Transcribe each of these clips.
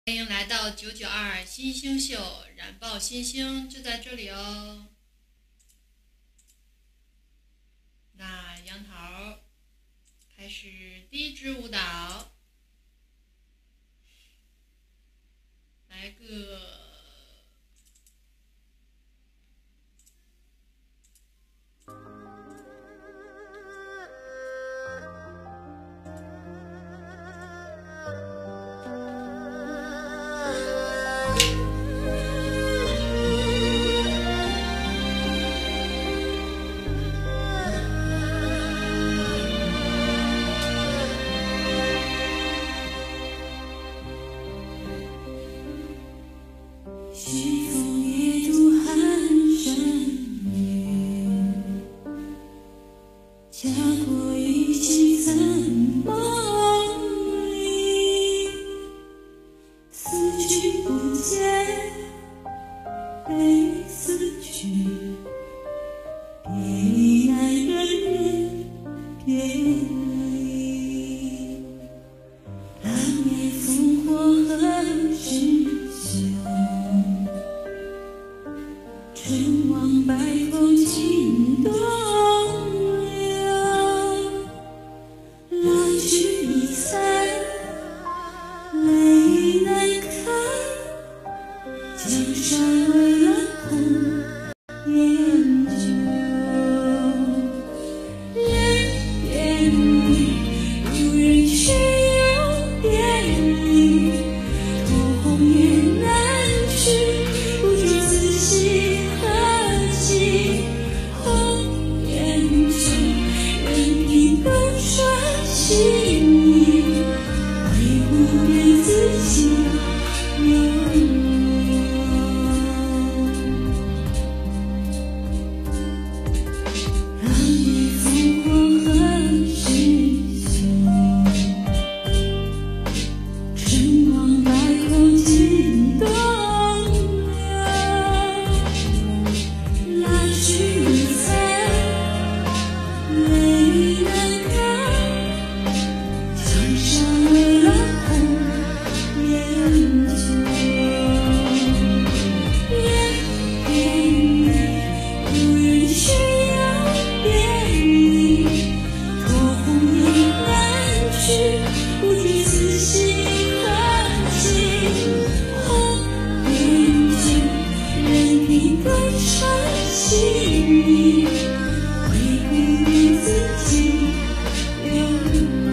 欢迎来到992新星秀，燃爆新星就在这里哦。那杨桃开始第一支舞蹈，来个。 西风夜渡寒山月，家国依稀残梦里，思绪不见，悲思绪，别离爱人人别离，浪叶烽火何时休？春往白头尽东流，来去已残，泪难看，江山为了红颜酒。人别离，如人去又别离，托鸿雁南去，不知此心何寄。红颜酒，任凭斗转星移，唯不变自己永浪叶烽火何时休？春往白头尽东流，来去已残，泪难干，江山为了红颜酒。人别离，如人去又别离，托鸿雁南去，不知此心何寄。红颜酒，任凭斗转星移，唯不变自己永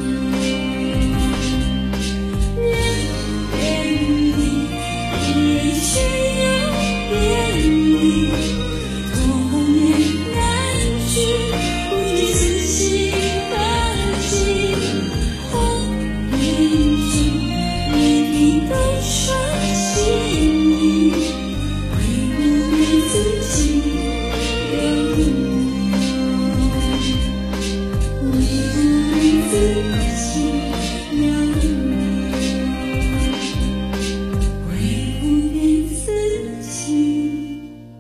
人别离，如人去又别离，托鸿雁南去，不知此心何寄。红颜酒，任凭斗转星移，唯不变自己永唯不变自己永唯不变自己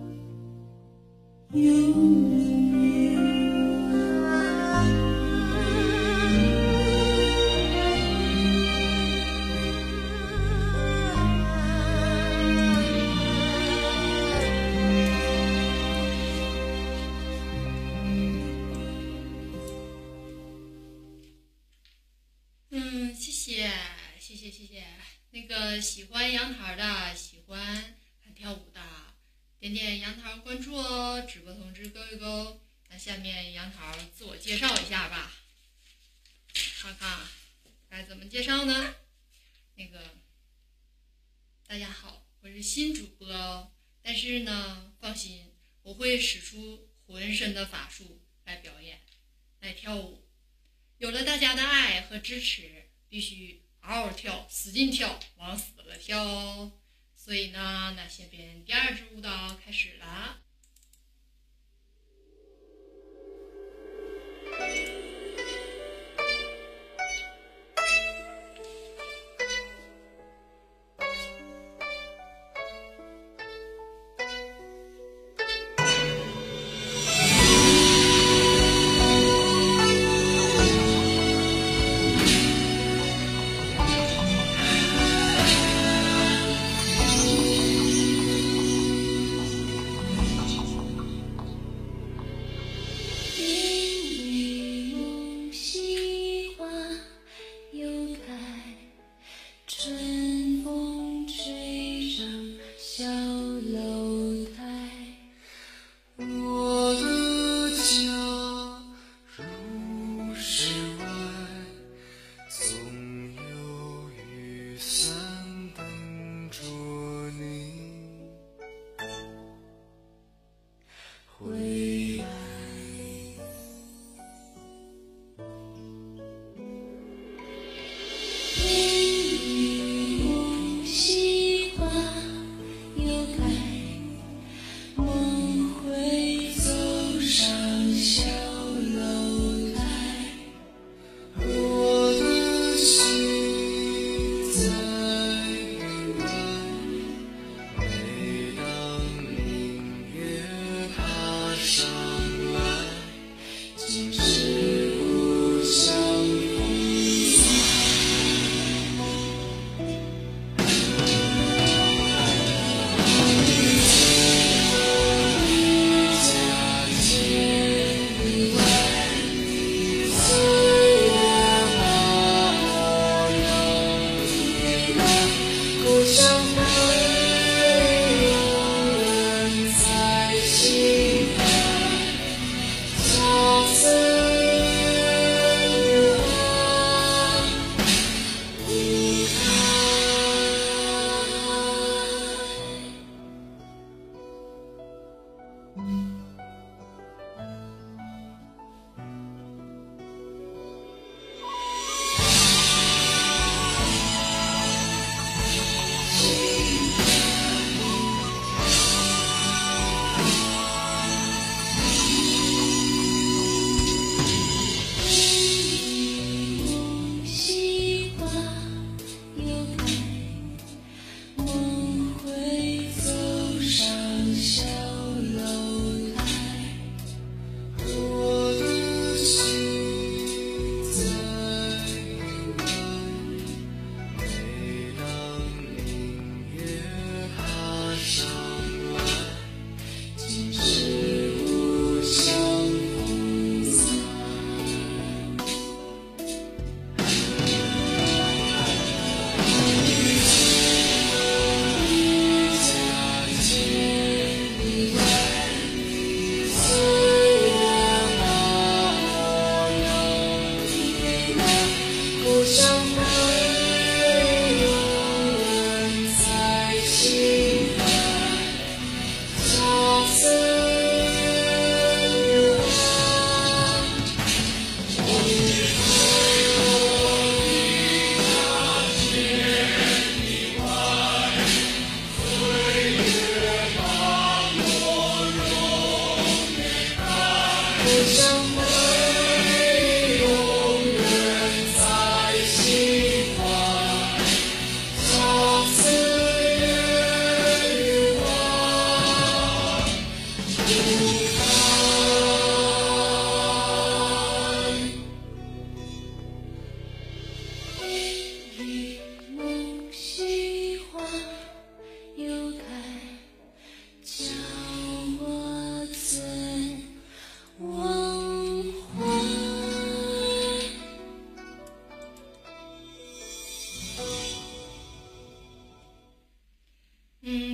永谢谢。那个喜欢杨桃的，喜欢看跳舞的，点点杨桃关注哦，直播通知勾一勾。那下面杨桃自我介绍一下吧，看看该怎么介绍呢？大家好，我是新主播哦，但是呢，放心，我会使出浑身的法术来表演，来跳舞。有了大家的爱和支持，必须嗷嗷跳，使劲跳，往死了跳哦。所以呢，那下边第二支舞蹈开始了。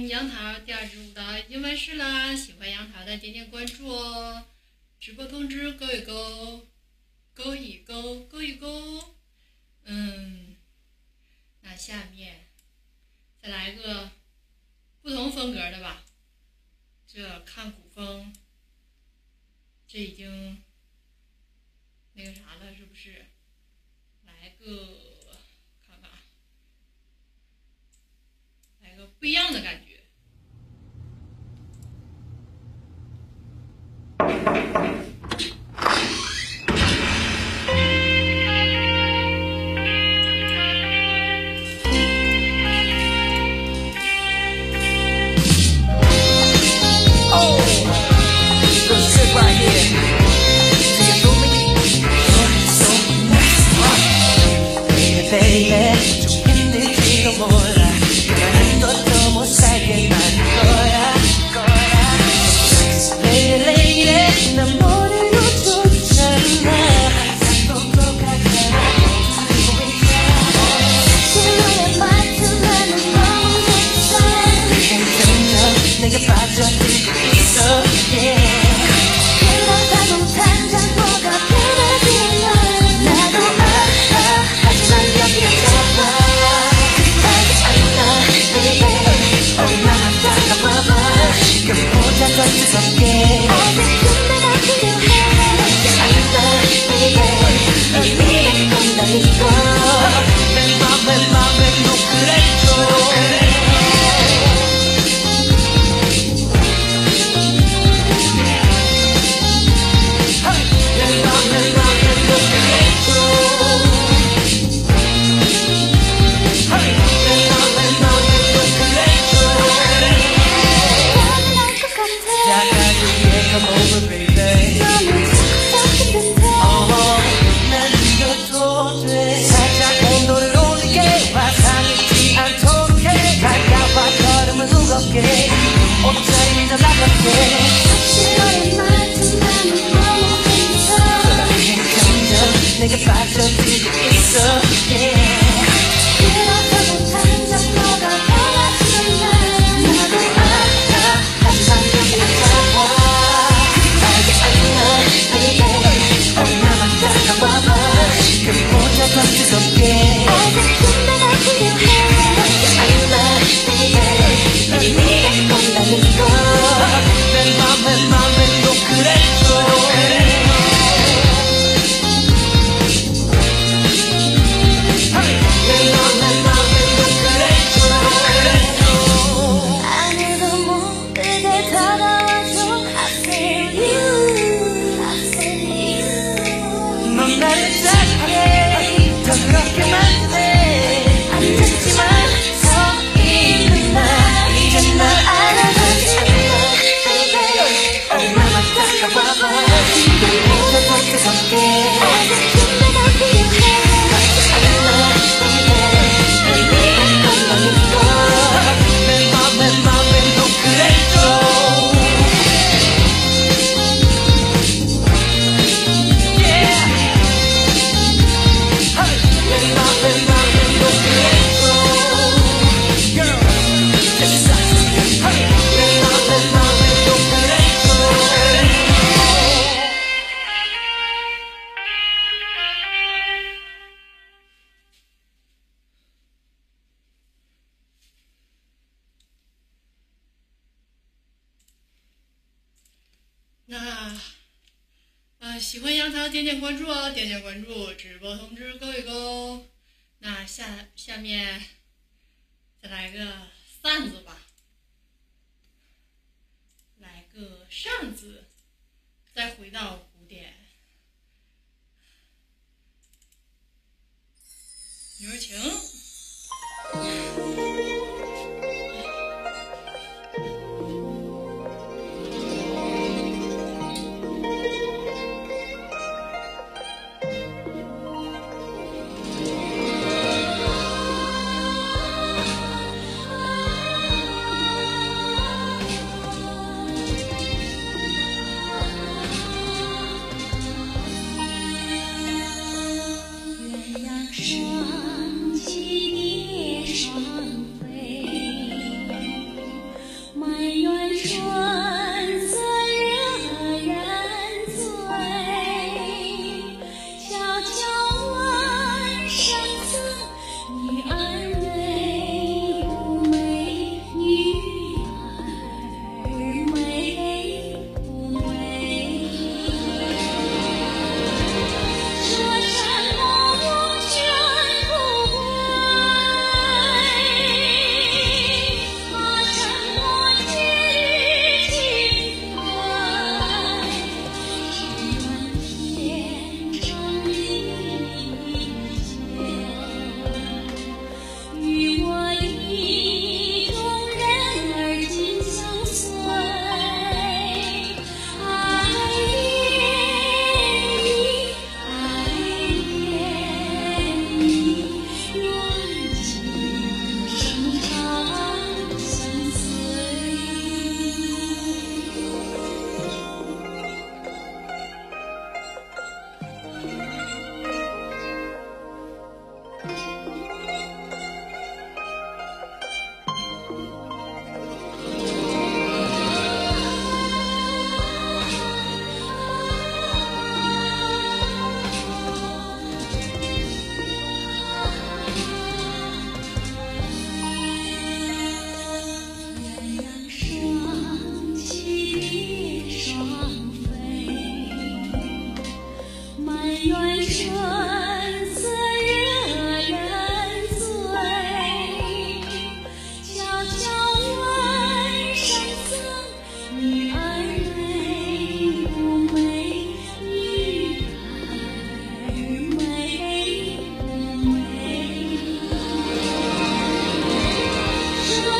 杨桃第2支舞蹈已经完事啦，喜欢杨桃的点点关注哦，直播通知勾一勾，勾一勾，勾一勾。那下面再来个不同风格的吧，这看古风，这已经那个啥了，是不是？来个看看，来个不一样的感觉。喜欢杨桃点点关注哦，点点关注，直播通知勾一勾。那下面再来个扇子吧，来个扇子，再回到古典。女儿情。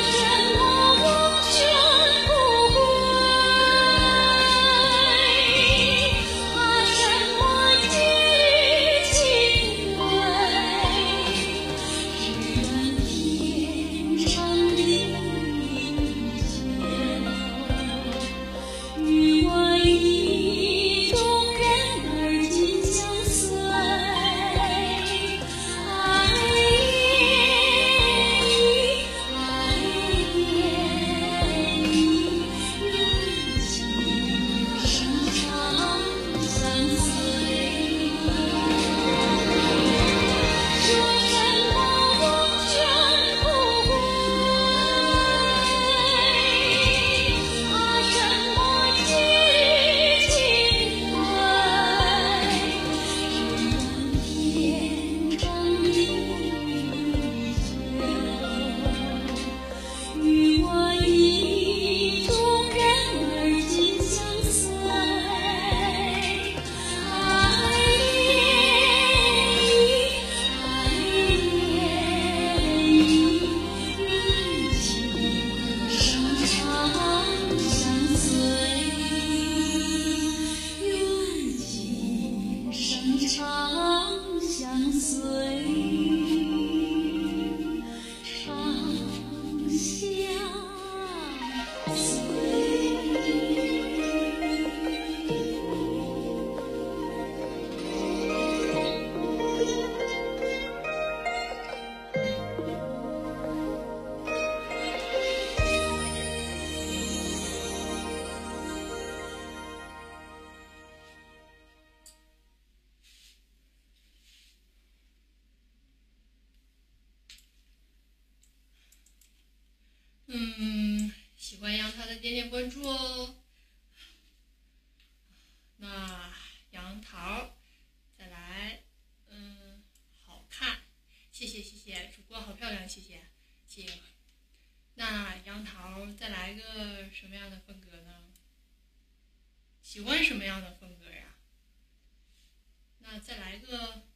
喜欢杨桃的点点关注哦。那杨桃，再来，好看，谢谢，主播好漂亮，谢谢。那杨桃再来个什么样的风格呢？喜欢什么样的风格呀？那再来个